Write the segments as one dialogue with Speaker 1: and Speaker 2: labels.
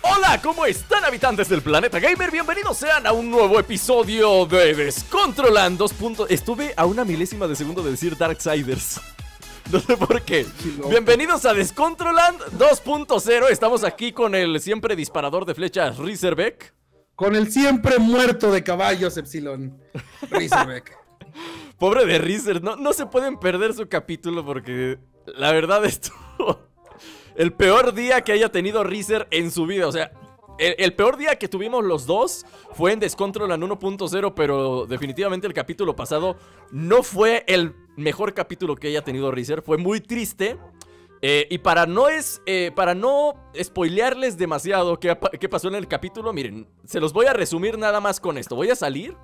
Speaker 1: Hola, ¿cómo están, habitantes del planeta gamer? Bienvenidos sean a un nuevo episodio de Descontrolando. Estuve a una milésima de segundo de decir Darksiders. No sé por qué. Bienvenidos a Descontroland 2.0. Estamos aquí con el siempre disparador de flechas Rizerbeck.
Speaker 2: Con el siempre muerto de caballos Epsilon Rizerbeck.
Speaker 1: Pobre de Rizer, no se pueden perder su capítulo porque la verdad estuvo el peor día que haya tenido Rizer en su vida. O sea, el peor día que tuvimos los dos fue en Descontroland 1.0, pero definitivamente el capítulo pasado no fue el mejor capítulo que haya tenido Rizer. Fue muy triste. Y para no spoilearles demasiado qué pasó en el capítulo, miren, se los voy a resumir nada más con esto. Voy a salir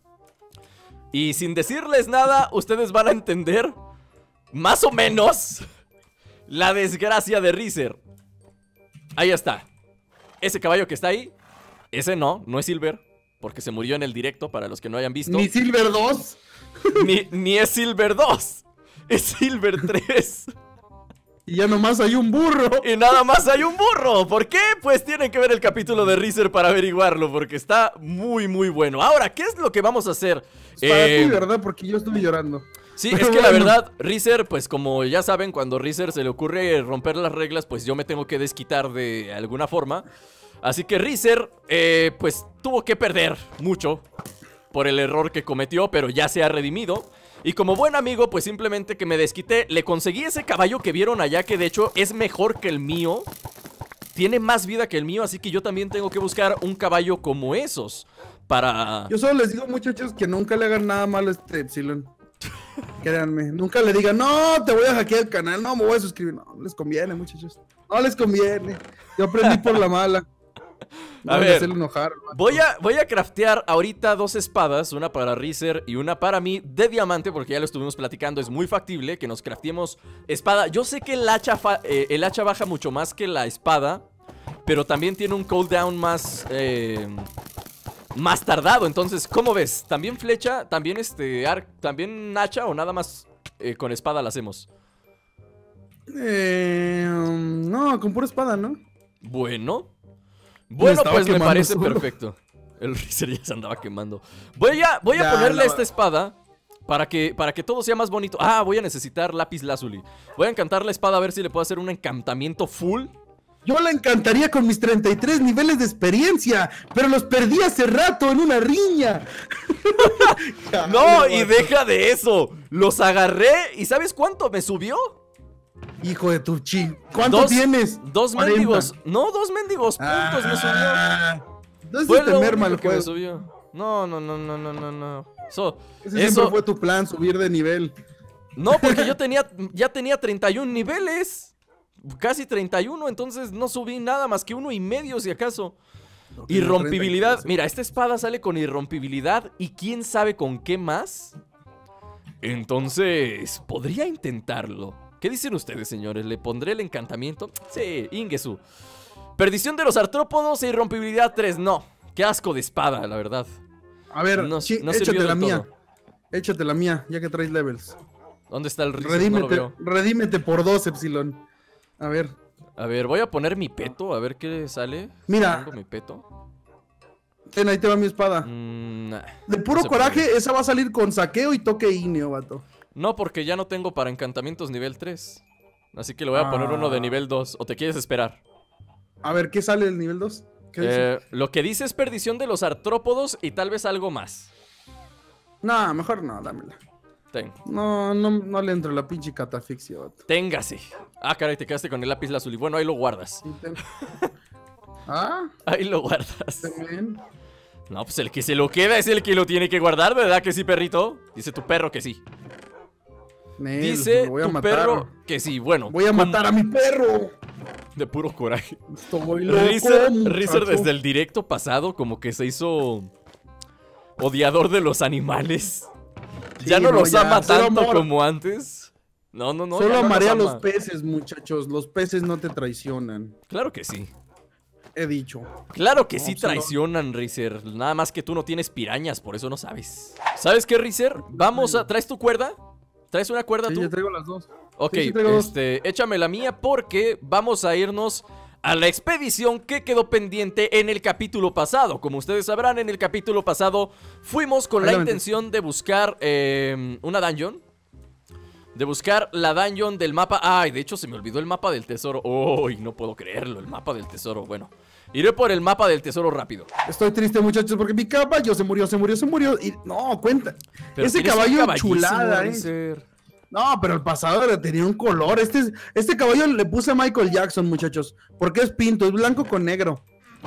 Speaker 1: y sin decirles nada, ustedes van a entender más o menos la desgracia de Rizer. Ahí está. Ese caballo que está ahí, ese no es Silver, porque se murió en el directo, para los que no hayan visto.
Speaker 2: ¿Ni Silver 2?
Speaker 1: Ni es Silver 2, es Silver 3.
Speaker 2: Y ya nomás hay un burro.
Speaker 1: Y nada más hay un burro. ¿Por qué? Pues tienen que ver el capítulo de Rizer para averiguarlo, porque está muy bueno. Ahora, ¿qué es lo que vamos a hacer?
Speaker 2: Es para ti, ¿verdad? Porque yo estuve llorando.
Speaker 1: Sí, es que la verdad, Rizer, pues como ya saben, cuando Rizer se le ocurre romper las reglas, pues yo me tengo que desquitar de alguna forma. Así que Rizer, pues tuvo que perder mucho por el error que cometió, pero ya se ha redimido. Y como buen amigo, pues simplemente que me desquité, le conseguí ese caballo que vieron allá, que de hecho es mejor que el mío. Tiene más vida que el mío, así que yo también tengo que buscar un caballo como esos para...
Speaker 2: Yo solo les digo, muchachos, que nunca le hagan nada malo a este Epsilon. Créanme, nunca le digan, no, te voy a hackear el canal, no, me voy a suscribir. No les conviene, muchachos. No les conviene. Yo aprendí por la mala. No
Speaker 1: a ver,
Speaker 2: enojar,
Speaker 1: voy a craftear ahorita dos espadas, una para Rizer y una para mí de diamante, porque ya lo estuvimos platicando, es muy factible que nos crafteemos espada. Yo sé que el hacha baja mucho más que la espada, pero también tiene un cooldown más tardado. Entonces, ¿cómo ves? ¿También flecha? ¿También también hacha o nada más con espada la hacemos?
Speaker 2: No, con pura espada, ¿no?
Speaker 1: Bueno, pues me parece solo. Perfecto. El Rizer ya se andaba quemando. Voy a ponerle esta espada para que todo sea más bonito. Ah, voy a necesitar lápiz lazuli. Voy a encantar la espada a ver si le puedo hacer un encantamiento full.
Speaker 2: Yo la encantaría con mis 33 niveles de experiencia, pero los perdí hace rato en una riña.
Speaker 1: No, y deja de eso. Los agarré y ¿sabes cuánto me subió?
Speaker 2: Hijo de tu chi. ¿Cuánto tienes?
Speaker 1: 2 mendigos. No, 2 mendigos puntos me subió.
Speaker 2: Fue lo único
Speaker 1: que me subió. No.
Speaker 2: Ese siempre fue tu plan, subir de nivel.
Speaker 1: No, porque ya tenía 31 niveles. Casi 31, entonces no subí nada más que 1.5 si acaso. Okay, irrompibilidad. Mira, esta espada sale con irrompibilidad y quién sabe con qué más. Entonces, podría intentarlo. ¿Qué dicen ustedes, señores? ¿Le pondré el encantamiento? Sí, Ingesu. Perdición de los artrópodos e irrompibilidad 3. No, qué asco de espada, la verdad.
Speaker 2: A ver, échate la mía. Échate la mía, ya que traes levels.
Speaker 1: ¿Dónde está el Rizer? No lo veo.
Speaker 2: Redímete por 2, Epsilon. A ver,
Speaker 1: voy a poner mi peto, a ver qué sale.
Speaker 2: Mira.
Speaker 1: ¿Tengo mi peto?
Speaker 2: Ten, ahí te va mi espada. De puro coraje, esa va a salir con saqueo y toque ígneo, vato.
Speaker 1: No, porque ya no tengo para encantamientos nivel 3. Así que le voy a poner uno de nivel 2. ¿O te quieres esperar? A
Speaker 2: ver, ¿qué sale el nivel 2?
Speaker 1: Lo que dice es perdición de los artrópodos y tal vez algo más.
Speaker 2: No, mejor no, dámela. No le entro la pinche catafixia, vato.
Speaker 1: Téngase. Ah, caray, te quedaste con el lápiz lazuli. Bueno, ahí lo guardas.
Speaker 2: ¿Ah?
Speaker 1: Ahí lo guardas. No, pues el que se lo queda es el que lo tiene que guardar, ¿verdad que sí, perrito? Dice tu perro que sí. Dice tu perro que sí, bueno.
Speaker 2: Voy a matar a mi perro.
Speaker 1: De puro coraje.
Speaker 2: Estoy loco,
Speaker 1: Rizer desde el directo pasado como que se hizo odiador de los animales. Sí, ya no los ama tanto como antes. No.
Speaker 2: Solo amaré a los peces, muchachos. Los peces no te traicionan.
Speaker 1: Claro que sí.
Speaker 2: He dicho.
Speaker 1: Claro que sí traicionan, Rizer. Nada más que tú no tienes pirañas, por eso no sabes. ¿Sabes qué, Rizer? Vamos a... ¿Traes tu cuerda? ¿Traes una cuerda tú?
Speaker 2: Sí, yo traigo las dos.
Speaker 1: Ok,
Speaker 2: sí, traigo dos.
Speaker 1: Échame la mía porque vamos a irnos a la expedición que quedó pendiente en el capítulo pasado. Como ustedes sabrán, en el capítulo pasado fuimos con la intención de buscar una dungeon. De buscar la dungeon del mapa. Ay, de hecho se me olvidó el mapa del tesoro. Uy, no puedo creerlo, el mapa del tesoro. Bueno, iré por el mapa del tesoro rápido.
Speaker 2: Estoy triste, muchachos, porque mi caballo se murió. Y no, cuenta.
Speaker 1: Pero
Speaker 2: ese caballo chulada,
Speaker 1: Riser.
Speaker 2: No, pero el pasado tenía un color. Este caballo le puse a Michael Jackson, muchachos. Porque es pinto, es blanco con negro.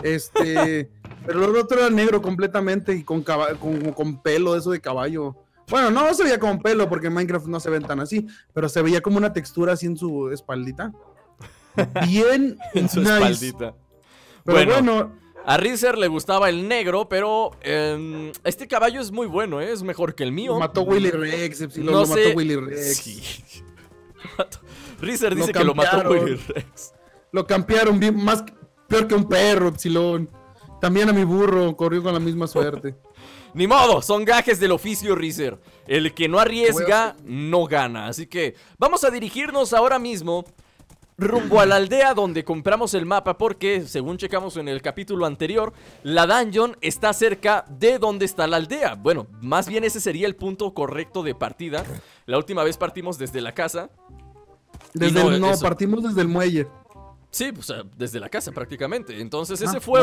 Speaker 2: Pero el otro era negro completamente y con pelo, eso de caballo. Bueno, no se veía con pelo porque en Minecraft no se ven tan así, pero se veía como una textura así en su espaldita. Bien
Speaker 1: en su espaldita.
Speaker 2: Pero bueno,
Speaker 1: a Riser le gustaba el negro, pero este caballo es muy bueno, es mejor que el mío.
Speaker 2: Lo mató Willy Rex, lo mató Willy Rex. Sí.
Speaker 1: Riser dice que lo mató Willy Rex.
Speaker 2: Lo campearon peor que un perro, Epsilon. También a mi burro corrió con la misma suerte.
Speaker 1: Ni modo, son gajes del oficio, Riser. El que no arriesga, no gana. Así que vamos a dirigirnos ahora mismo rumbo a la aldea donde compramos el mapa, porque según checamos en el capítulo anterior, la dungeon está cerca de donde está la aldea. Bueno, más bien ese sería el punto correcto de partida. La última vez partimos desde la casa.
Speaker 2: Partimos desde el muelle.
Speaker 1: Sí, pues desde la casa prácticamente. Entonces ese fue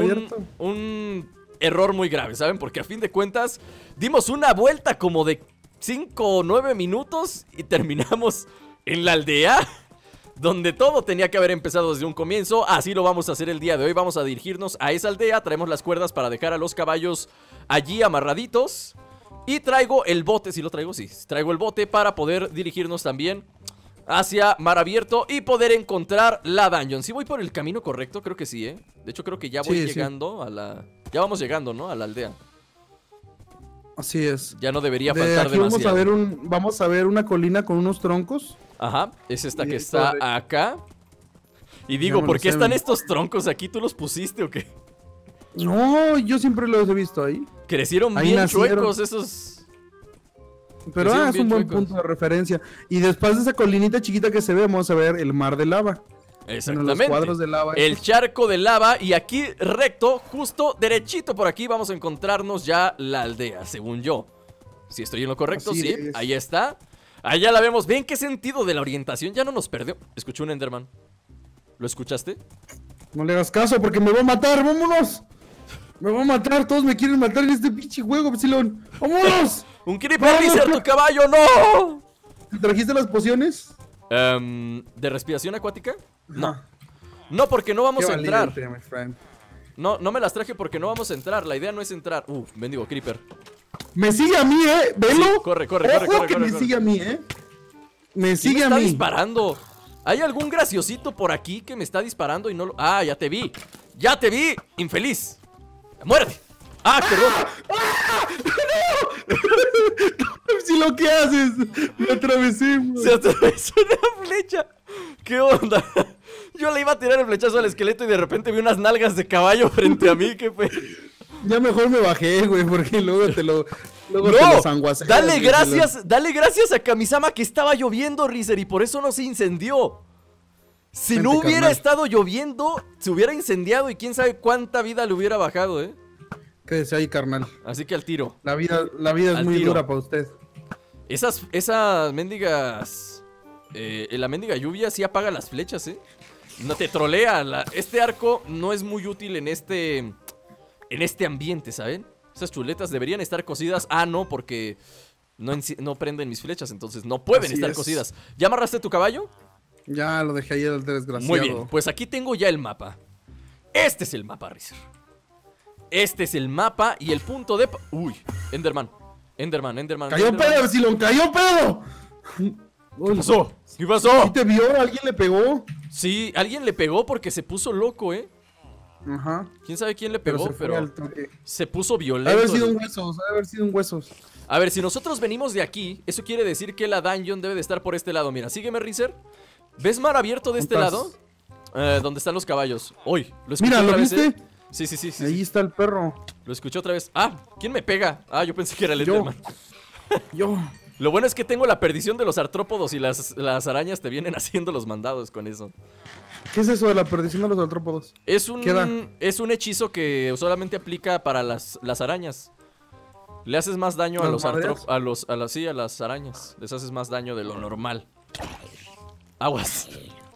Speaker 1: un error muy grave, ¿saben? Porque a fin de cuentas dimos una vuelta como de 5 o 9 minutos y terminamos en la aldea donde todo tenía que haber empezado desde un comienzo. Así lo vamos a hacer el día de hoy. Vamos a dirigirnos a esa aldea. Traemos las cuerdas para dejar a los caballos allí amarraditos. Y traigo el bote, si lo traigo, sí. Traigo el bote para poder dirigirnos también hacia mar abierto y poder encontrar la dungeon. ¿Sí voy por el camino correcto? Creo que sí, ¿eh? De hecho, creo que ya voy llegando a la... Ya vamos llegando, ¿no? A la aldea.
Speaker 2: Así es.
Speaker 1: Ya no debería faltar demasiado.
Speaker 2: Vamos a ver una colina con unos troncos.
Speaker 1: Ajá, es esta que está acá. Y digo, ¿por qué están estos troncos aquí? ¿Tú los pusiste o qué?
Speaker 2: No, yo siempre los he visto ahí.
Speaker 1: Crecieron bien chuecos esos.
Speaker 2: Pero es un buen punto de referencia. Y después de esa colinita chiquita que se ve, vamos a ver el mar de lava.
Speaker 1: Exactamente.
Speaker 2: Los cuadros de lava.
Speaker 1: El charco de lava. Y aquí recto, justo derechito por aquí, vamos a encontrarnos ya la aldea, según yo. Si estoy en lo correcto, sí, ahí está. Allá la vemos. ¿Ven qué sentido de la orientación? Ya no nos perdió. Escuché un Enderman. ¿Lo escuchaste?
Speaker 2: No le hagas caso porque me va a matar. ¡Vámonos! Me va a matar. Todos me quieren matar en este pinche juego, Epsilon. ¡Vámonos!
Speaker 1: ¡Un creeper, Riser, tu caballo! ¡No!
Speaker 2: ¿Trajiste las pociones?
Speaker 1: ¿De respiración acuática? No. No, porque no vamos a entrar. No me las traje porque no vamos a entrar. La idea no es entrar. Mendigo creeper.
Speaker 2: Me sigue a mí, velo.
Speaker 1: Sí, corre.
Speaker 2: Me sigue a mí, Me sigue a mí.
Speaker 1: Me está disparando. ¿Hay algún graciosito por aquí que me está disparando y no lo... Ah, ya te vi. ¡Ya te vi! ¡Infeliz! ¡Muérete! ¡Ah, qué rojo!
Speaker 2: ¡No! Si lo que haces, me atravesé.
Speaker 1: Se atravesó una flecha. ¿Qué onda? Yo le iba a tirar el flechazo al esqueleto y de repente vi unas nalgas de caballo frente a mí. ¿Qué fue?
Speaker 2: Ya mejor me bajé, güey, porque luego te lo sanguaceas.
Speaker 1: Dale gracias a Kamisama que estaba lloviendo, Riser, y por eso no se incendió. Si no hubiera estado lloviendo, se hubiera incendiado y quién sabe cuánta vida le hubiera bajado,
Speaker 2: Quédese ahí, carnal.
Speaker 1: Así que al tiro.
Speaker 2: La vida es muy dura para usted.
Speaker 1: Esas mendigas... la mendiga lluvia sí apaga las flechas, No te trolea. Este arco no es muy útil en este ambiente, ¿saben? Esas chuletas deberían estar cosidas. Ah, no, porque no prenden mis flechas, entonces no pueden estar cosidas. ¿Ya amarraste tu caballo?
Speaker 2: Ya lo dejé ahí el desgraciado.
Speaker 1: Muy bien, pues aquí tengo ya el mapa. Este es el mapa, Riser. Este es el mapa y el punto de... Uy, Enderman.
Speaker 2: ¡Cayó pedo, Epsilon! ¡Cayó pedo!
Speaker 1: ¿Qué pasó? ¿Qué pasó?
Speaker 2: ¿Sí te vio? ¿Alguien le pegó?
Speaker 1: Sí, alguien le pegó porque se puso loco,
Speaker 2: Ajá.
Speaker 1: ¿Quién sabe quién le pegó? Pero se puso violento.
Speaker 2: Debe haber sido un huesos.
Speaker 1: A ver, si nosotros venimos de aquí, eso quiere decir que la dungeon debe de estar por este lado. Mira, sígueme, Riser. ¿Ves mar abierto de este lado? ¿Dónde están los caballos? Uy, lo escuché otra vez.
Speaker 2: ¿Lo viste?
Speaker 1: Sí.
Speaker 2: Ahí está el perro.
Speaker 1: Lo escuché otra vez. Ah, ¿quién me pega? Ah, yo pensé que era el Enderman.
Speaker 2: Yo.
Speaker 1: Lo bueno es que tengo la perdición de los artrópodos y las arañas te vienen haciendo los mandados con eso.
Speaker 2: ¿Qué es eso de la perdición de los artrópodos? ¿Qué da?
Speaker 1: Es un hechizo que solamente aplica para las arañas. Le haces más daño a
Speaker 2: ¿Las madreas?
Speaker 1: a las arañas. Les haces más daño de lo normal. Aguas.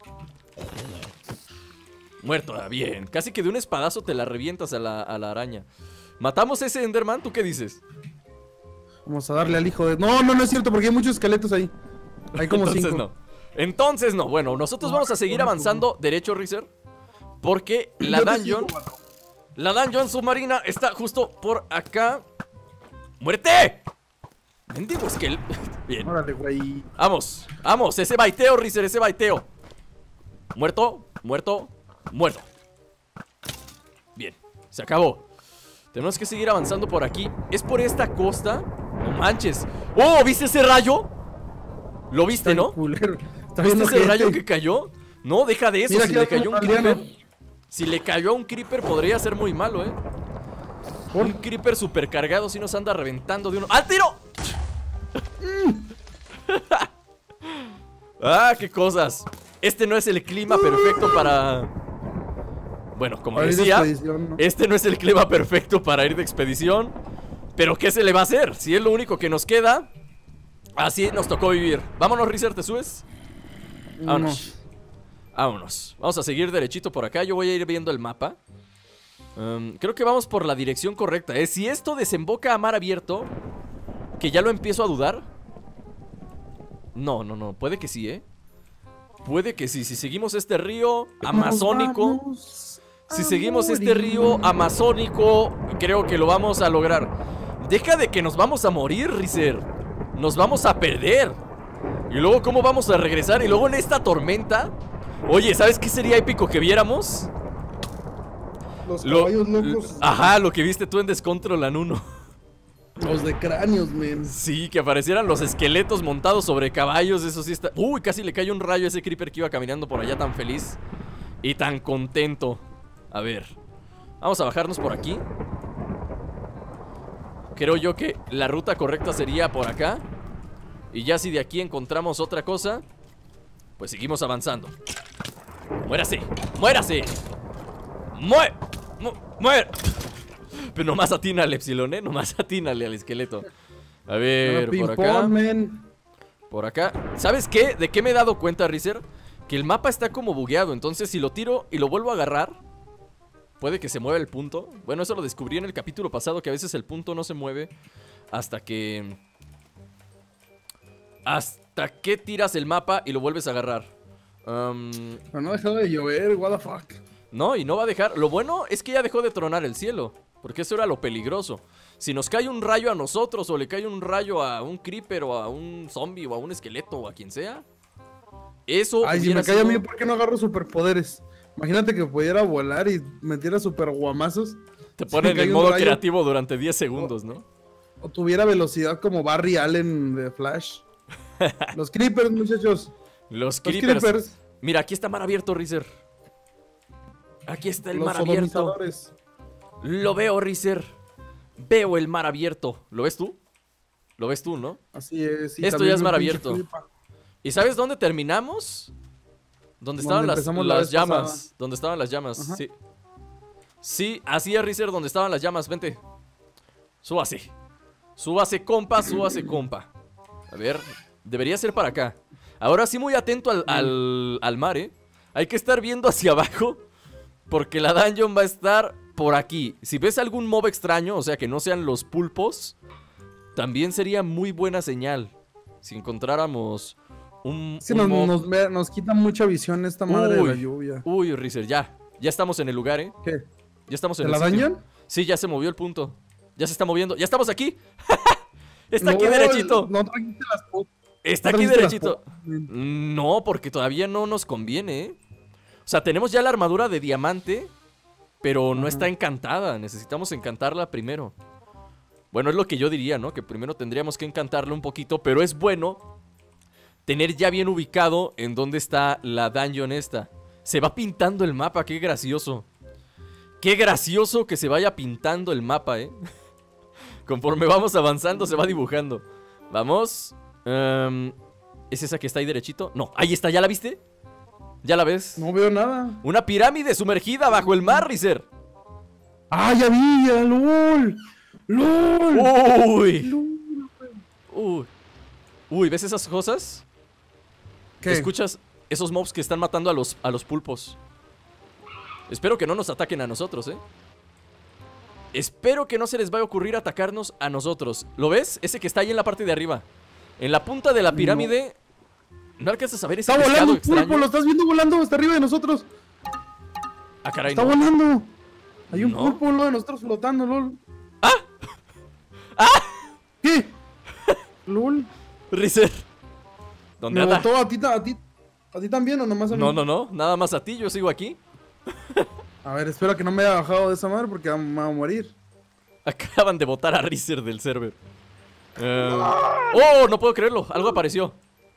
Speaker 1: Muerto, bien. Casi que de un espadazo te la revientas a la araña. ¿Matamos ese Enderman? ¿Tú qué dices?
Speaker 2: Vamos a darle al hijo de... No, no es cierto, porque hay muchos esqueletos ahí. Hay como
Speaker 1: Entonces
Speaker 2: 5.
Speaker 1: no. Entonces no. Bueno, nosotros vamos a seguir avanzando derecho, Rizer. Porque la dungeon submarina está justo por acá. ¡Muérete! Mendigo esqueleto. Bien.
Speaker 2: Órale, güey.
Speaker 1: Vamos, vamos, ese baiteo, Rizer, ese baiteo. Muerto, muerto, muerto. Bien, se acabó. Tenemos que seguir avanzando por aquí. ¿Es por esta costa? No manches. ¡Oh! ¿Viste ese rayo? ¿Lo viste, no? ¿Viste ese rayo que cayó? No, deja de eso.
Speaker 2: Mira,
Speaker 1: Si
Speaker 2: aquí
Speaker 1: le cayó un
Speaker 2: hay
Speaker 1: creeper,
Speaker 2: aldeano.
Speaker 1: si le cayó a un creeper podría ser muy malo, ¿eh? Un creeper super cargado si nos anda reventando de uno. ¡Al tiro! ¡Ah, qué cosas! Este no es el clima perfecto para... Bueno, como
Speaker 2: Para ir de
Speaker 1: decía,
Speaker 2: expedición, ¿no?
Speaker 1: este no es el clima perfecto para ir de expedición. Pero ¿qué se le va a hacer? Si es lo único que nos queda, así nos tocó vivir. Vámonos, Rizer, ¿te subes? Vámonos. Vámonos. Vamos a seguir derechito por acá. Yo voy a ir viendo el mapa. Creo que vamos por la dirección correcta. Si esto desemboca a mar abierto, que ya lo empiezo a dudar. No, no, no. Puede que sí, ¿eh? Puede que sí. Si seguimos este río amazónico, si seguimos este río amazónico, creo que lo vamos a lograr. Deja de que nos vamos a morir, Rizer. Nos vamos a perder. Y luego, ¿cómo vamos a regresar? Y luego en esta tormenta. Oye, ¿sabes qué sería épico que viéramos?
Speaker 2: Los caballos locos.
Speaker 1: Ajá, lo que viste tú en Descontrolan 1.
Speaker 2: Los de cráneos, men.
Speaker 1: Sí, que aparecieran los esqueletos montados sobre caballos. Eso sí está... Uy, casi le cayó un rayo a ese creeper que iba caminando por allá tan feliz y tan contento. A ver, vamos a bajarnos por aquí. Creo yo que la ruta correcta sería por acá. Y ya si de aquí encontramos otra cosa, pues seguimos avanzando. ¡Muérase! ¡Muérase! ¡Muere! Pero nomás atínale, Epsilon, nomás atínale al esqueleto. A ver, por acá. Por acá. ¿Sabes qué? ¿De qué me he dado cuenta, Rizer? Que el mapa está como bugueado. Entonces si lo tiro y lo vuelvo a agarrar, puede que se mueva el punto. Bueno, eso lo descubrí en el capítulo pasado, que a veces el punto no se mueve hasta que... Hasta que tiras el mapa y lo vuelves a agarrar.
Speaker 2: Pero no ha dejado de llover, what the fuck.
Speaker 1: No, y no va a dejar. Lo bueno es que ya dejó de tronar el cielo, porque eso era lo peligroso. Si nos cae un rayo a nosotros, o le cae un rayo a un creeper, o a un zombie, o a un esqueleto, o a quien sea, eso...
Speaker 2: Ay, si me cae a mí, ¿por qué no agarro superpoderes? Imagínate que pudiera volar y metiera super guamazos.
Speaker 1: Te ponen en modo creativo durante 10 segundos, ¿no?
Speaker 2: O tuviera velocidad como Barry Allen de Flash. Los creepers, muchachos.
Speaker 1: Los creepers. Mira, aquí está mar abierto, Rizer. Aquí está el mar abierto. Lo veo, Rizer. Veo el mar abierto. ¿Lo ves tú? Lo ves tú, ¿no?
Speaker 2: Así es. Sí,
Speaker 1: esto ya es mar abierto. ¿Y sabes dónde terminamos? Donde estaban las llamas. Donde estaban las llamas. Ajá. Sí. Sí, así es, Rizer, donde estaban las llamas. Vente. Súbase. Súbase, compa, súbase, compa. A ver, debería ser para acá. Ahora sí, muy atento al mar, ¿eh? Hay que estar viendo hacia abajo, porque la dungeon va a estar por aquí. Si ves algún mob extraño, o sea, que no sean los pulpos, también sería muy buena señal. Si encontráramos
Speaker 2: sí, nos quita mucha visión esta madre de la lluvia.
Speaker 1: Uy, Rizer, ya estamos en el lugar, ¿eh?
Speaker 2: ¿Qué?
Speaker 1: Ya estamos en
Speaker 2: el sitio. ¿La dungeon?
Speaker 1: Sí, ya se movió el punto. Ya se está moviendo. ¡Ya estamos aquí! Está aquí derechito.
Speaker 2: No trajiste las fotos.
Speaker 1: Está aquí derechito. No, porque todavía no nos conviene, ¿eh? O sea, tenemos ya la armadura de diamante, pero no está encantada. Necesitamos encantarla primero. Bueno, es lo que yo diría, ¿no? Que primero tendríamos que encantarla un poquito, pero es bueno tener ya bien ubicado en dónde está la dungeon esta. Se va pintando el mapa, qué gracioso. Qué gracioso que se vaya pintando el mapa, ¿eh? Conforme vamos avanzando se va dibujando. Vamos. ¿Es esa que está ahí derechito? No, ahí está, ¿ya la viste? ¿Ya la ves?
Speaker 2: No veo nada.
Speaker 1: Una pirámide sumergida bajo el mar, Rizer.
Speaker 2: ¡Ah, ya vi! ¡Ya, LOL! ¡LOL!
Speaker 1: Uy.
Speaker 2: LOL.
Speaker 1: Uy. Uy, ¿ves esas cosas?
Speaker 2: ¿Qué?
Speaker 1: ¿Escuchas esos mobs que están matando a los pulpos? Espero que no nos ataquen a nosotros, Espero que no se les vaya a ocurrir atacarnos a nosotros. ¿Lo ves? Ese que está ahí en la parte de arriba. En la punta de la pirámide. ¿No alcanzas a ver ese
Speaker 2: Está
Speaker 1: pescado
Speaker 2: volando un
Speaker 1: extraño?
Speaker 2: pulpo, lo estás viendo volando, está arriba de nosotros.
Speaker 1: Ah, caray,
Speaker 2: Está
Speaker 1: no.
Speaker 2: volando. Hay un
Speaker 1: ¿No?
Speaker 2: pulpo lo de nosotros flotando, LOL.
Speaker 1: ¡Ah! ¡Ah!
Speaker 2: ¿Qué? LOL.
Speaker 1: Rizer. ¿Dónde
Speaker 2: ¿Me
Speaker 1: anda?
Speaker 2: botó a ti también o nomás a mí?
Speaker 1: No, nada más a ti, yo sigo aquí.
Speaker 2: A ver, espero que no me haya bajado de esa madre porque me va a morir.
Speaker 1: Acaban de botar a Rizer del server. Oh, no puedo creerlo, algo apareció.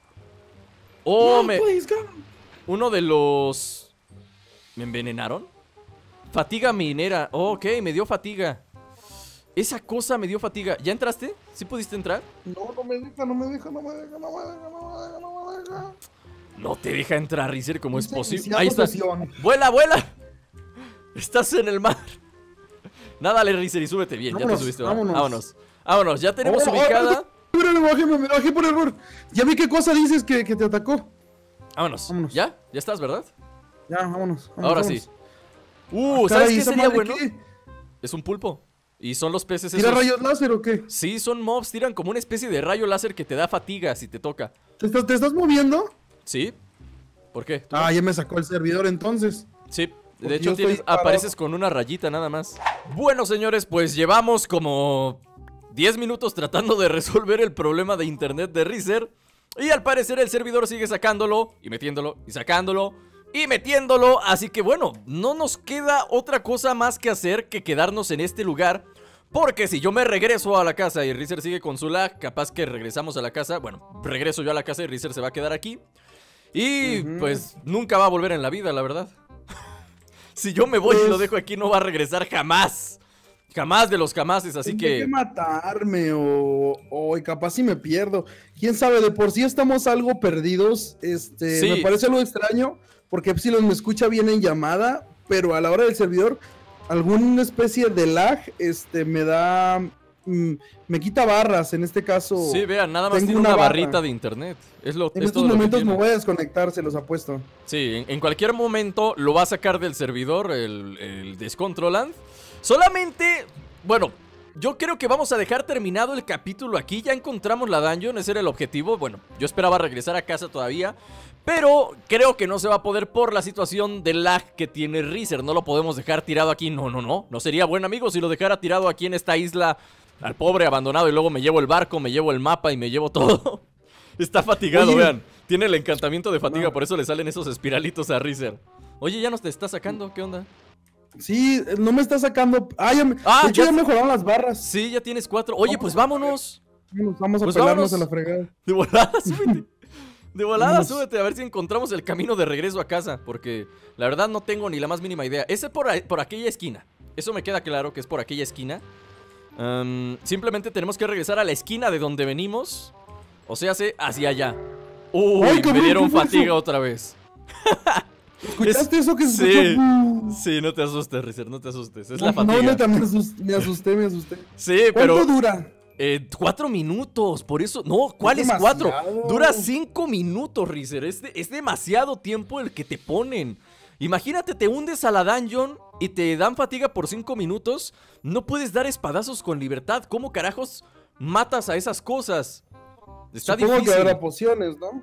Speaker 1: Oh,
Speaker 2: No, please, go.
Speaker 1: uno de los... ¿Me envenenaron? Fatiga minera. Oh, ok, me dio fatiga. Esa cosa me dio fatiga. ¿Ya entraste? ¿Sí pudiste entrar?
Speaker 2: No, no me deja, no me deja, no me deja, no me deja, no me deja, no me deja.
Speaker 1: No te deja entrar, Rizer, ¿cómo es
Speaker 2: Dice
Speaker 1: posible?
Speaker 2: iniciar
Speaker 1: Ahí está.
Speaker 2: sesión.
Speaker 1: ¡Vuela, vuela! Estás en el mar. Nádale, Rizer, y súbete bien. Ya
Speaker 2: Vámonos,
Speaker 1: te subiste, ¿verdad?
Speaker 2: vámonos.
Speaker 1: Vámonos. Vámonos, ya tenemos
Speaker 2: Oh,
Speaker 1: ubicada.
Speaker 2: Me bajé por error. Ya vi qué cosa dices que te atacó.
Speaker 1: Vámonos.
Speaker 2: Vámonos.
Speaker 1: ¿Ya? ¿Ya estás, verdad?
Speaker 2: Ya, vámonos.
Speaker 1: Ahora
Speaker 2: vámonos.
Speaker 1: sí.
Speaker 2: Ah,
Speaker 1: ¿Sabes
Speaker 2: caray,
Speaker 1: qué
Speaker 2: ¿esa
Speaker 1: sería
Speaker 2: madre
Speaker 1: bueno?
Speaker 2: qué?
Speaker 1: Es un pulpo. Y son los peces
Speaker 2: ¿Tira
Speaker 1: esos.
Speaker 2: rayos láser o qué?
Speaker 1: Sí, son mobs, tiran como una especie de rayo láser que te da fatiga si te toca.
Speaker 2: ¿Te estás moviendo?
Speaker 1: ¿Sí? ¿Por qué? ¿Tú?
Speaker 2: Ah, ya me sacó el servidor entonces.
Speaker 1: Sí,
Speaker 2: Porque
Speaker 1: de hecho
Speaker 2: yo estoy parado.
Speaker 1: apareces con una rayita nada más. Bueno, señores, pues llevamos como 10 minutos tratando de resolver el problema de internet de Rizer. Y al parecer el servidor sigue sacándolo y metiéndolo y sacándolo y metiéndolo. Así que bueno, no nos queda otra cosa más que hacer que quedarnos en este lugar. Porque si yo me regreso a la casa y Rizer sigue con su lag, capaz que regresamos a la casa. Bueno, regreso yo a la casa y Rizer se va a quedar aquí. Y pues nunca va a volver en la vida, la verdad. Si yo me voy y lo dejo aquí, no va a regresar jamás. Jamás de los jamases, así
Speaker 2: Tendría
Speaker 1: que...
Speaker 2: matarme o capaz si me pierdo. Quién sabe, de por sí estamos algo perdidos.
Speaker 1: Sí.
Speaker 2: Me parece algo extraño porque Epsilon me escucha bien en llamada, pero a la hora del servidor alguna especie de lag me da me quita barras. En este caso
Speaker 1: Sí, vean, nada más
Speaker 2: tengo
Speaker 1: tiene una
Speaker 2: barra.
Speaker 1: barrita de internet. Es
Speaker 2: En
Speaker 1: todo
Speaker 2: estos
Speaker 1: lo que
Speaker 2: momentos
Speaker 1: tiene.
Speaker 2: me voy a desconectar, se los apuesto.
Speaker 1: Sí, en cualquier momento lo va a sacar del servidor el Descontroland. Solamente, bueno, yo creo que vamos a dejar terminado el capítulo aquí. Ya encontramos la dungeon, ese era el objetivo. Bueno, yo esperaba regresar a casa todavía, pero creo que no se va a poder por la situación de lag que tiene Rizer. No lo podemos dejar tirado aquí, no sería buen amigo si lo dejara tirado aquí en esta isla al pobre abandonado y luego me llevo el barco, me llevo el mapa y me llevo todo. Está fatigado,
Speaker 2: Oye.
Speaker 1: vean. Tiene el encantamiento de fatiga,
Speaker 2: No.
Speaker 1: por eso le salen esos espiralitos a Rizer. Oye, ya nos te está sacando, ¿qué onda?
Speaker 2: Sí, no me está sacando. De hecho,
Speaker 1: ya
Speaker 2: ya mejoraron las barras.
Speaker 1: Sí, ya tienes 4. Oye, pues vámonos.
Speaker 2: Vamos a
Speaker 1: Pues
Speaker 2: pelarnos
Speaker 1: vámonos.
Speaker 2: a la fregada.
Speaker 1: De volada, súbete. De volada,
Speaker 2: Vámonos.
Speaker 1: súbete, a ver si encontramos el camino de regreso a casa. Porque la verdad no tengo ni la más mínima idea. Ese por aquella esquina. Eso me queda claro que es por aquella esquina. Simplemente tenemos que regresar a la esquina de donde venimos. O sea, hacia allá. Uy,
Speaker 2: Ay,
Speaker 1: me
Speaker 2: cabrón,
Speaker 1: dieron
Speaker 2: ¿qué fue
Speaker 1: fatiga
Speaker 2: eso?
Speaker 1: otra vez.
Speaker 2: ¿Escuchaste eso que se
Speaker 1: Sí,
Speaker 2: escuchó?
Speaker 1: sí, no te asustes, Rizer, no te asustes. Es la
Speaker 2: No,
Speaker 1: fatiga.
Speaker 2: neta, me asusté.
Speaker 1: Sí,
Speaker 2: ¿Cuánto
Speaker 1: pero...
Speaker 2: dura?
Speaker 1: 4 minutos, por eso... No, ¿cuáles
Speaker 2: Es
Speaker 1: 4?
Speaker 2: demasiado.
Speaker 1: Dura 5 minutos, Rizer. Es demasiado tiempo el que te ponen. Imagínate, te hundes a la dungeon y te dan fatiga por 5 minutos. No puedes dar espadazos con libertad. ¿Cómo carajos matas a esas cosas? Está
Speaker 2: Supongo
Speaker 1: difícil.
Speaker 2: que habrá pociones, ¿no?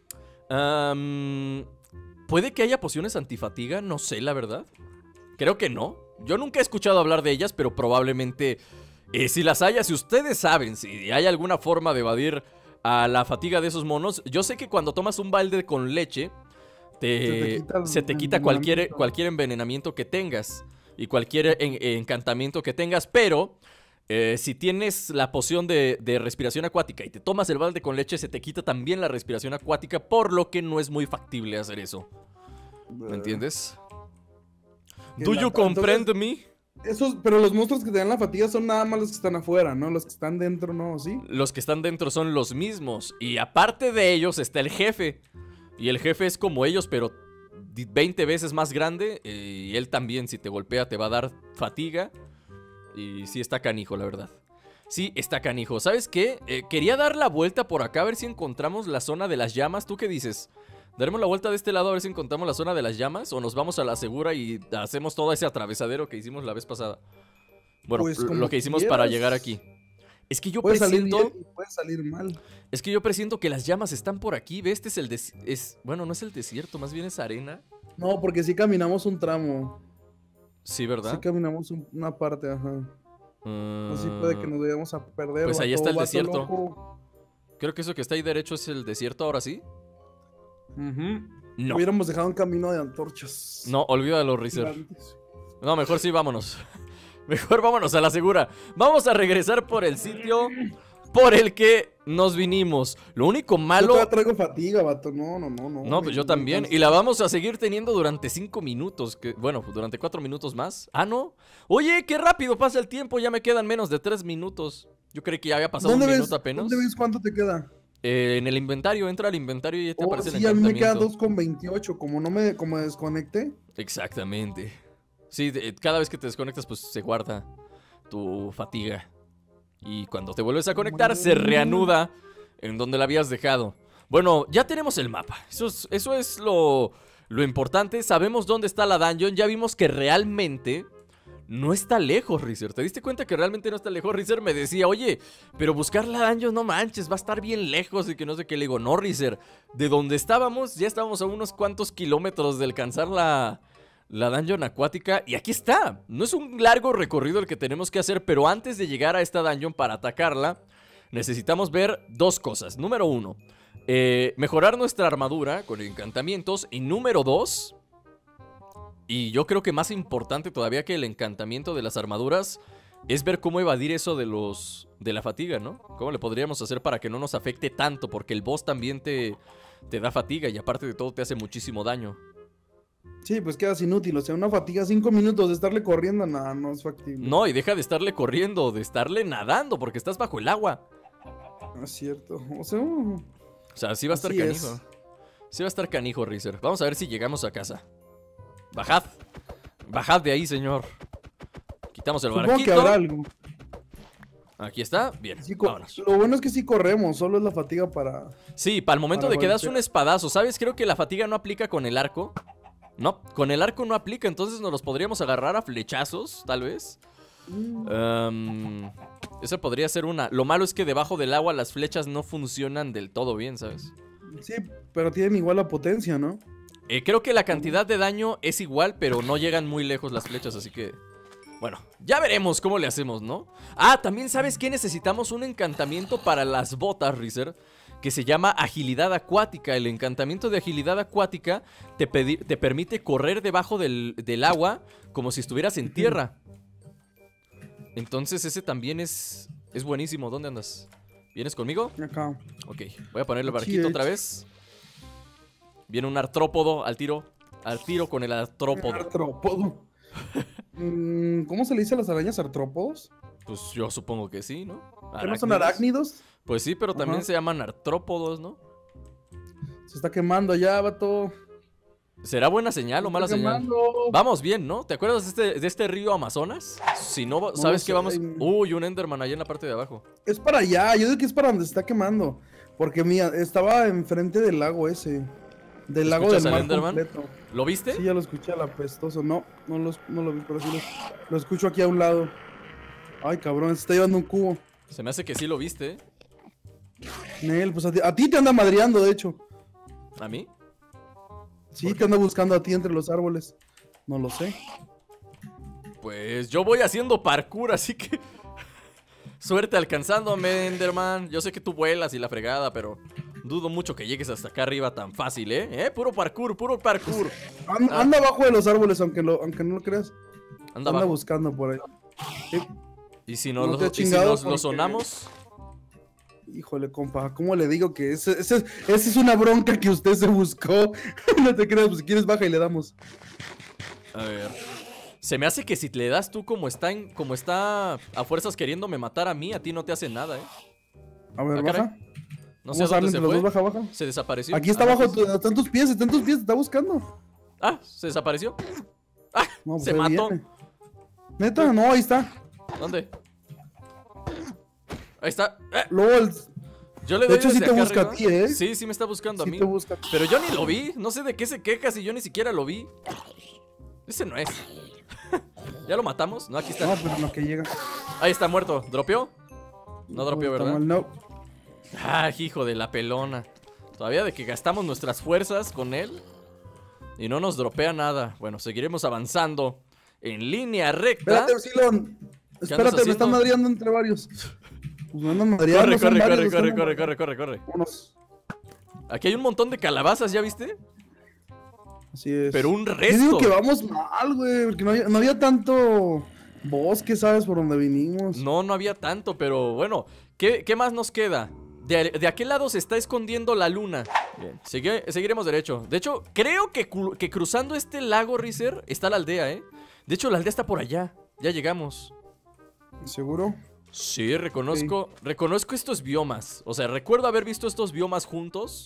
Speaker 1: ¿Puede que haya pociones antifatiga? No sé, la verdad. Creo que no. Yo nunca he escuchado hablar de ellas, pero probablemente si las haya, si ustedes saben, si hay alguna forma de evadir a la fatiga de esos monos. Yo sé que cuando tomas un balde con leche, se te quita cualquier envenenamiento que tengas y cualquier encantamiento que tengas, pero... si tienes la poción de respiración acuática y te tomas el balde con leche, se te quita también la respiración acuática, por lo que no es muy factible hacer eso. ¿Me entiendes?
Speaker 2: Que
Speaker 1: ¿Do
Speaker 2: la-
Speaker 1: you comprehend me?
Speaker 2: Pero los monstruos que te dan la fatiga son nada más los que están afuera, ¿no? Los que están dentro, ¿no? ¿Sí?
Speaker 1: Los que están dentro son los mismos. Y aparte de ellos está el jefe. Y el jefe es como ellos, pero 20 veces más grande. Y él también, si te golpea, te va a dar fatiga. Y sí está canijo, la verdad. Sí está canijo. ¿Sabes qué? Quería dar la vuelta por acá a ver si encontramos la zona de las llamas. ¿Tú qué dices? ¿Daremos la vuelta de este lado a ver si encontramos la zona de las llamas? ¿O nos vamos a la segura y hacemos todo ese atravesadero que hicimos la vez pasada? Bueno,
Speaker 2: Pues,
Speaker 1: lo que hicimos para llegar aquí. Es que yo
Speaker 2: Puede salir
Speaker 1: presiento...
Speaker 2: bien y puede salir mal.
Speaker 1: Es que yo presiento que las llamas están por aquí. ¿Ves? Este es el bueno, no es el desierto, más bien es arena.
Speaker 2: No, porque sí caminamos un tramo.
Speaker 1: Sí, ¿verdad?
Speaker 2: Sí caminamos una parte, ajá. Así puede que nos vayamos a perder.
Speaker 1: Pues ahí está el
Speaker 2: vato
Speaker 1: desierto.
Speaker 2: loco.
Speaker 1: Creo que eso que está ahí derecho es el desierto, ahora sí. No.
Speaker 2: Hubiéramos dejado un camino de antorchas.
Speaker 1: No, olvídalo, Rizer.
Speaker 2: Gigantes.
Speaker 1: No, mejor sí, vámonos. Mejor vámonos a la segura. Vamos a regresar por el sitio por el que nos vinimos. Lo único
Speaker 2: Yo
Speaker 1: malo...
Speaker 2: todavía traigo fatiga, vato. No.
Speaker 1: No, pues yo también. Y la vamos a seguir teniendo durante 5 minutos. Bueno, durante 4 minutos más. Ah, ¿no? Oye, qué rápido pasa el tiempo. Ya me quedan menos de 3 minutos. Yo creí que ya había pasado un minuto apenas.
Speaker 2: ¿Dónde ves cuánto te queda?
Speaker 1: En el inventario, entra al inventario y ya te aparece el
Speaker 2: Sí, a mí me queda
Speaker 1: encantamiento.
Speaker 2: 2,28. Como desconecté.
Speaker 1: Exactamente. Sí, cada vez que te desconectas, pues se guarda tu fatiga. Y cuando te vuelves a conectar, se reanuda en donde la habías dejado. Bueno, ya tenemos el mapa. Eso es lo importante. Sabemos dónde está la dungeon. Ya vimos que realmente no está lejos, Rizer. ¿Te diste cuenta que realmente no está lejos? Rizer me decía, oye, pero buscar la dungeon, no manches, va a estar bien lejos y que no sé qué. Le digo, no, Rizer. De donde estábamos, ya estábamos a unos cuantos kilómetros de alcanzar la dungeon acuática. Y aquí está. No es un largo recorrido el que tenemos que hacer, pero antes de llegar a esta dungeon para atacarla, necesitamos ver 2 cosas. Número 1, mejorar nuestra armadura con encantamientos. Y número 2, y yo creo que más importante todavía que el encantamiento de las armaduras, es ver cómo evadir eso de la fatiga, ¿no? ¿Cómo le podríamos hacer para que no nos afecte tanto? Porque el boss también te da fatiga y aparte de todo te hace muchísimo daño.
Speaker 2: Sí, pues quedas inútil. O sea, una fatiga 5 minutos de estarle corriendo, nada, no es factible.
Speaker 1: No, y deja de estarle corriendo, de estarle nadando, porque estás bajo el agua.
Speaker 2: No es cierto. O sea,
Speaker 1: Sí va a estar
Speaker 2: así
Speaker 1: canijo.
Speaker 2: es.
Speaker 1: Sí va a estar canijo, Rizer. Vamos a ver si llegamos a casa. Bajad. Bajad de ahí, señor. Quitamos el
Speaker 2: supongo
Speaker 1: barquito.
Speaker 2: que habrá algo.
Speaker 1: Aquí está. Bien,
Speaker 2: Sí,
Speaker 1: vámonos.
Speaker 2: lo bueno es que sí corremos, solo es la fatiga para...
Speaker 1: Sí, para el momento
Speaker 2: Para
Speaker 1: de que das
Speaker 2: golpear.
Speaker 1: un espadazo, ¿sabes? Creo que la fatiga no aplica con el arco. No, con el arco no aplica, entonces nos los podríamos agarrar a flechazos, tal vez. Esa podría ser una. Lo malo es que debajo del agua las flechas no funcionan del todo bien, ¿sabes?
Speaker 2: Sí, pero tienen igual la potencia, ¿no?
Speaker 1: Creo que la cantidad de daño es igual, pero no llegan muy lejos las flechas, así que... Bueno, ya veremos cómo le hacemos, ¿no? Ah, también sabes que necesitamos un encantamiento para las botas, Rizer, que se llama agilidad acuática. El encantamiento de agilidad acuática te permite correr debajo del agua como si estuvieras en tierra. Entonces ese también es buenísimo. ¿Dónde andas? ¿Vienes conmigo?
Speaker 2: Acá.
Speaker 1: Ok, voy a ponerle el
Speaker 2: Aquí
Speaker 1: barquito
Speaker 2: es.
Speaker 1: otra vez. Viene un artrópodo al tiro. Al tiro con el artrópodo.
Speaker 2: Artrópodo. ¿Cómo se le dice a las arañas artrópodos?
Speaker 1: Pues yo supongo que sí, ¿no?
Speaker 2: ¿Que no son arácnidos?
Speaker 1: Pues sí, pero también
Speaker 2: Ajá.
Speaker 1: se llaman artrópodos, ¿no?
Speaker 2: Se está quemando ya, vato.
Speaker 1: ¿Será buena señal o mala
Speaker 2: Se está
Speaker 1: señal?
Speaker 2: quemando.
Speaker 1: Vamos bien, ¿no? ¿Te acuerdas de este río Amazonas? Si no,
Speaker 2: No
Speaker 1: ¿sabes
Speaker 2: lo
Speaker 1: qué
Speaker 2: sé.
Speaker 1: vamos? Uy, un Enderman allá en la parte de abajo.
Speaker 2: Es para allá, yo digo que es para donde se está quemando. Porque mira, estaba enfrente del lago ese. Del lago del
Speaker 1: ¿Escuchas al
Speaker 2: mar
Speaker 1: Enderman?
Speaker 2: completo.
Speaker 1: ¿Lo viste?
Speaker 2: Sí, ya lo escuché al apestoso. No lo vi, pero sí lo escucho aquí a un lado. Ay, cabrón, se está llevando un cubo.
Speaker 1: Se me hace que sí lo viste, ¿eh?
Speaker 2: Nel, pues a ti te anda madreando, de hecho.
Speaker 1: ¿A mí?
Speaker 2: Sí, te anda buscando a ti entre los árboles. No lo sé.
Speaker 1: Pues yo voy haciendo parkour, así que... Suerte alcanzándome, Enderman. Yo sé que tú vuelas y la fregada, pero... Dudo mucho que llegues hasta acá arriba tan fácil, ¿eh? Puro parkour, puro parkour.
Speaker 2: Anda abajo de los árboles, aunque no lo creas.
Speaker 1: Anda
Speaker 2: Anda
Speaker 1: abajo.
Speaker 2: buscando por ahí.
Speaker 1: ¿Y si
Speaker 2: No
Speaker 1: nos,
Speaker 2: te ha
Speaker 1: y si
Speaker 2: chingado
Speaker 1: nos lo
Speaker 2: porque-
Speaker 1: sonamos?
Speaker 2: Híjole, compa, ¿cómo le digo que esa es una bronca que usted se buscó? No te creas, pues si quieres baja y le damos.
Speaker 1: A ver. Se me hace que si le das tú como está a fuerzas queriéndome matar a mí, a ti no te hace nada, ¿eh?
Speaker 2: A ver,
Speaker 1: Ah, caray.
Speaker 2: baja.
Speaker 1: No sé a
Speaker 2: ¿Cómo
Speaker 1: dónde
Speaker 2: salen
Speaker 1: se
Speaker 2: entre los
Speaker 1: fue.
Speaker 2: dos? Baja.
Speaker 1: Se desapareció.
Speaker 2: Aquí está
Speaker 1: Ah,
Speaker 2: abajo,
Speaker 1: pues,
Speaker 2: está en tus pies, te está buscando.
Speaker 1: Ah, se desapareció. Ah,
Speaker 2: No, pues
Speaker 1: se
Speaker 2: ahí
Speaker 1: mató.
Speaker 2: viene. Neta, no, ahí está.
Speaker 1: ¿Dónde? Ahí está.
Speaker 2: Luego el...
Speaker 1: Yo le
Speaker 2: De
Speaker 1: doy
Speaker 2: hecho, sí
Speaker 1: desde
Speaker 2: te
Speaker 1: acá
Speaker 2: busca a
Speaker 1: arriba.
Speaker 2: ti, ¿eh?
Speaker 1: Sí, sí me está buscando a
Speaker 2: Sí
Speaker 1: mí.
Speaker 2: te busca.
Speaker 1: Pero yo ni lo vi. No sé de qué se queja si yo ni siquiera lo vi. Ese no es. ¿Ya lo matamos? No, aquí está.
Speaker 2: No, pero no que llega.
Speaker 1: Ahí está muerto. ¿Dropeó? No dropeó,
Speaker 2: Está
Speaker 1: ¿verdad?
Speaker 2: mal, no.
Speaker 1: Ah, hijo de la pelona. Todavía de que gastamos nuestras fuerzas con él y no nos dropea nada. Bueno, seguiremos avanzando en línea recta.
Speaker 2: Espérate, Silon. Espérate, me
Speaker 1: haciendo?
Speaker 2: están madreando entre varios. Pues me andan madreando.
Speaker 1: Corre,
Speaker 2: son
Speaker 1: corre,
Speaker 2: varios,
Speaker 1: corre,
Speaker 2: los que
Speaker 1: corre,
Speaker 2: andan
Speaker 1: corre,
Speaker 2: madreando.
Speaker 1: corre, corre, corre.
Speaker 2: Vámonos.
Speaker 1: Aquí hay un montón de calabazas, ¿ya viste?
Speaker 2: Así es.
Speaker 1: Pero un
Speaker 2: Yo
Speaker 1: resto.
Speaker 2: digo que vamos mal, güey. Porque no había tanto bosque, ¿sabes? Por donde vinimos.
Speaker 1: No, no había tanto, pero bueno. ¿Qué más nos queda? De aquel lado se está escondiendo la luna. Bien, seguiremos derecho. De hecho, creo que cruzando este lago, Rizer, está la aldea, ¿eh? De hecho, la aldea está por allá. Ya llegamos.
Speaker 2: ¿Seguro?
Speaker 1: Sí, reconozco estos biomas. O sea, recuerdo haber visto estos biomas juntos.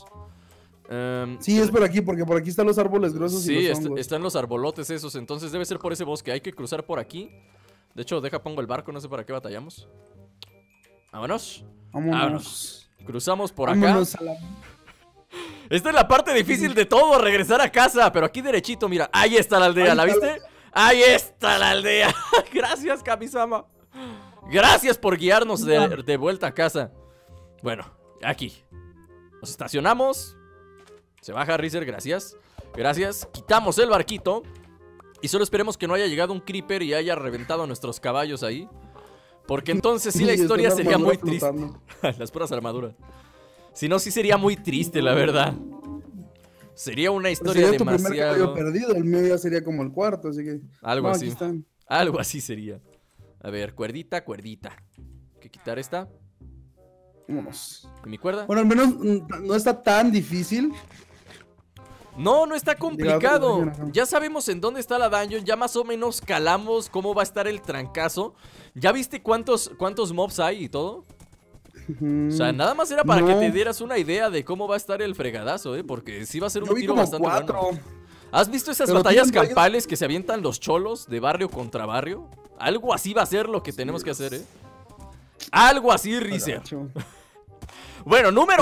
Speaker 2: Sí, es por aquí, porque por aquí están los árboles gruesos
Speaker 1: Sí,
Speaker 2: y los hongos.
Speaker 1: están los arbolotes esos. Entonces debe ser por ese bosque. Hay que cruzar por aquí. De hecho, pongo el barco. No sé para qué batallamos. Vámonos.
Speaker 2: Vámonos.
Speaker 1: Cruzamos por acá.
Speaker 2: Vámonos a la...
Speaker 1: Esta es la parte difícil de todo, regresar a casa. Pero aquí derechito, mira. Ahí está la aldea,
Speaker 2: Ahí
Speaker 1: ¿la
Speaker 2: está.
Speaker 1: viste? Ahí está la aldea. Gracias, Kamisama. Gracias por guiarnos de vuelta a casa. Bueno, aquí. Nos estacionamos. Se baja Rizer, gracias. Gracias. Quitamos el barquito. Y solo esperemos que no haya llegado un creeper y haya reventado a nuestros caballos ahí. Porque entonces sí la
Speaker 2: Y
Speaker 1: historia
Speaker 2: está la
Speaker 1: sería muy
Speaker 2: armadura
Speaker 1: triste.
Speaker 2: flotando.
Speaker 1: Las puras armaduras. Si no, sí sería muy triste, la verdad. Sería una
Speaker 2: Pues
Speaker 1: historia
Speaker 2: sería tu primer
Speaker 1: demasiado...
Speaker 2: caballo perdido, el mío ya sería como el cuarto, así que...
Speaker 1: Algo
Speaker 2: No,
Speaker 1: así.
Speaker 2: aquí están.
Speaker 1: Algo así sería. A ver, cuerdita, cuerdita. Hay que quitar esta.
Speaker 2: Vámonos.
Speaker 1: ¿Y mi cuerda?
Speaker 2: Bueno, al menos no está tan difícil.
Speaker 1: No, no está complicado.
Speaker 2: Digamos, ajá.
Speaker 1: Ya sabemos en dónde está la dungeon. Ya más o menos calamos cómo va a estar el trancazo. ¿Ya viste cuántos mobs hay y todo? O sea, nada más era para que te dieras una idea de cómo va a estar el fregadazo, porque sí va a ser
Speaker 2: Yo
Speaker 1: un
Speaker 2: vi
Speaker 1: tiro
Speaker 2: como
Speaker 1: bastante
Speaker 2: 4.
Speaker 1: bueno. ¿Has visto esas
Speaker 2: Pero
Speaker 1: batallas
Speaker 2: tienen
Speaker 1: campales que se avientan los cholos de barrio contra barrio? Algo así va a ser lo que tenemos que hacer, Algo así, Rizer. Bueno, número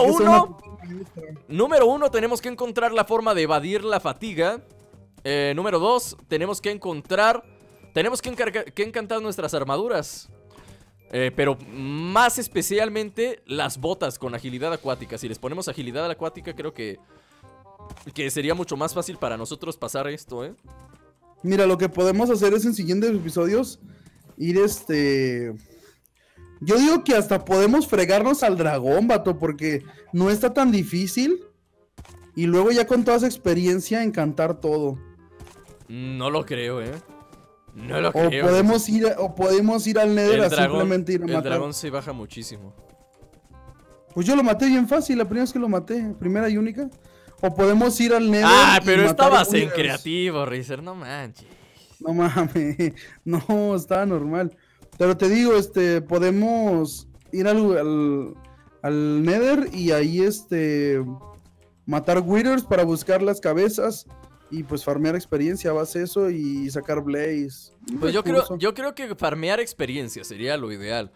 Speaker 1: uno, tenemos que encontrar la forma de evadir la fatiga. Número 2, tenemos que encantar nuestras armaduras. Pero más especialmente las botas con agilidad acuática. Si les ponemos agilidad acuática, creo que sería mucho más fácil para nosotros pasar esto,
Speaker 2: Mira, lo que podemos hacer es en siguientes episodios ir Yo digo que hasta podemos fregarnos al dragón, vato, porque no está tan difícil. Y luego ya con toda esa experiencia encantar todo.
Speaker 1: No lo creo, No lo
Speaker 2: O
Speaker 1: creo.
Speaker 2: podemos ir al Nether a simplemente ir a
Speaker 1: el
Speaker 2: matar.
Speaker 1: dragón se baja muchísimo.
Speaker 2: Pues yo lo maté bien fácil, la primera vez que lo maté, primera y única. O podemos ir al Nether.
Speaker 1: Ah,
Speaker 2: y
Speaker 1: pero
Speaker 2: matar
Speaker 1: estabas en
Speaker 2: withers.
Speaker 1: creativo, Rizer, no manches.
Speaker 2: No mames, no, estaba normal. Pero te digo, podemos ir al Nether y ahí matar withers para buscar las cabezas y pues farmear experiencia, base eso y sacar blaze.
Speaker 1: Pues yo creo que farmear experiencia sería lo ideal.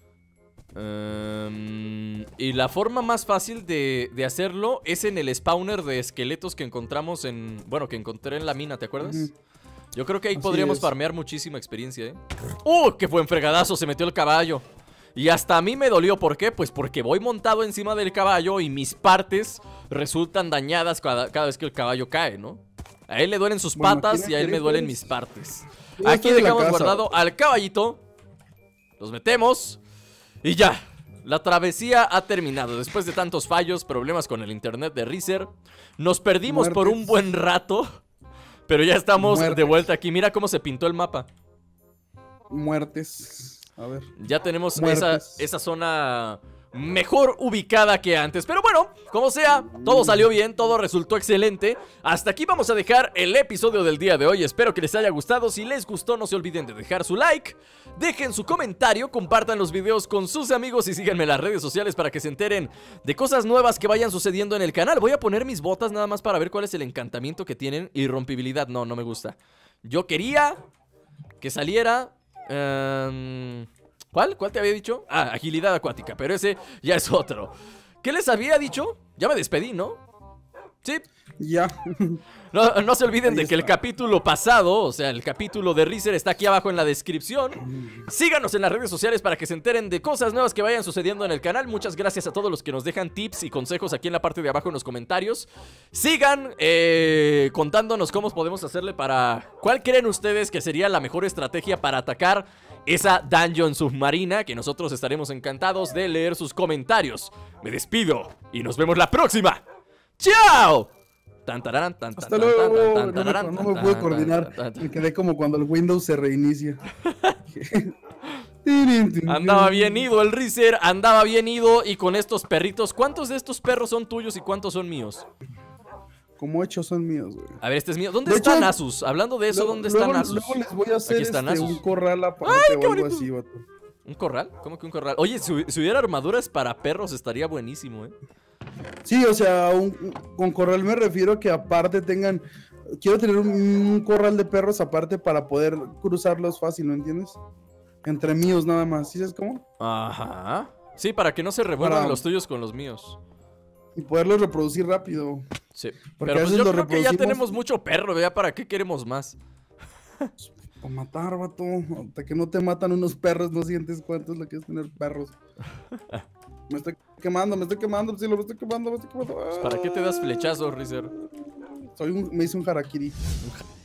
Speaker 1: Y la forma más fácil de hacerlo es en el spawner de esqueletos que encontramos que encontré en la mina, ¿te acuerdas? Yo creo que ahí
Speaker 2: Así
Speaker 1: podríamos
Speaker 2: es.
Speaker 1: farmear muchísima experiencia, ¡Qué buen fregadazo! Se metió el caballo. Y hasta a mí me dolió, ¿por qué? Pues porque voy montado encima del caballo y mis partes resultan dañadas cada vez que el caballo cae, ¿no? A él le duelen sus patas y a él me duelen mis partes.
Speaker 2: Yo
Speaker 1: Aquí
Speaker 2: estoy en la
Speaker 1: dejamos
Speaker 2: casa.
Speaker 1: guardado al caballito. Los metemos. Y ya. La travesía ha terminado. Después de tantos fallos, problemas con el internet de Rizer, nos perdimos por un buen rato. Pero ya estamos de vuelta aquí. Mira cómo se pintó el mapa.
Speaker 2: Muertes. A ver.
Speaker 1: Ya tenemos
Speaker 2: Muertes.
Speaker 1: esa zona mejor ubicada que antes. Pero bueno, como sea, todo salió bien, todo resultó excelente. Hasta aquí vamos a dejar el episodio del día de hoy. Espero que les haya gustado. Si les gustó, no se olviden de dejar su like, dejen su comentario, compartan los videos con sus amigos y síganme en las redes sociales para que se enteren de cosas nuevas que vayan sucediendo en el canal. Voy a poner mis botas nada más para ver cuál es el encantamiento que tienen. Irrompibilidad, no me gusta. Yo quería que saliera... ¿Cuál te había dicho? Ah, agilidad acuática, pero ese ya es otro. ¿Qué les había dicho? Ya me despedí, ¿no? Sí.
Speaker 2: Ya.
Speaker 1: No se olviden de que el capítulo pasado, o sea, el capítulo de Reezer está aquí abajo en la descripción. Síganos en las redes sociales para que se enteren de cosas nuevas que vayan sucediendo en el canal. Muchas gracias a todos los que nos dejan tips y consejos aquí en la parte de abajo en los comentarios. Sigan contándonos cómo podemos hacerle para... ¿Cuál creen ustedes que sería la mejor estrategia para atacar esa dungeon submarina? Que nosotros estaremos encantados de leer sus comentarios. Me despido y nos vemos la próxima. ¡Chao!
Speaker 2: Hasta luego. No me pude coordinar. Me quedé como cuando el Windows se reinicia.
Speaker 1: Andaba bien ido el Reezer, andaba bien ido. Y con estos perritos, ¿cuántos de estos perros son tuyos y cuántos son míos?
Speaker 2: Como 8 son míos, güey.
Speaker 1: A ver, este es mío. ¿Dónde está Nasus? Hablando de eso, ¿dónde está Nasus?
Speaker 2: Luego les voy a hacer un corral aparte o algo así, vato.
Speaker 1: ¿Un corral? ¿Cómo que un corral? Oye, si hubiera armaduras para perros estaría buenísimo,
Speaker 2: Sí, o sea, con corral me refiero a que aparte tengan... Quiero tener un corral de perros aparte para poder cruzarlos fácil, ¿no entiendes? Entre míos nada más, ¿sí sabes cómo?
Speaker 1: Ajá. Sí, para que no se revuelvan los tuyos con los míos.
Speaker 2: Y poderlos reproducir rápido.
Speaker 1: Sí.
Speaker 2: Porque
Speaker 1: pero pues yo creo que ya tenemos mucho perro, ¿ya? ¿Para qué queremos más?
Speaker 2: Para matar, vato. Hasta que no te matan unos perros, no sientes cuánto es lo que es tener perros. Me estoy quemando, cielo, me estoy quemando.
Speaker 1: Pues, ¿para qué te das flechazos, Reezer?
Speaker 2: Me hice un harakiri.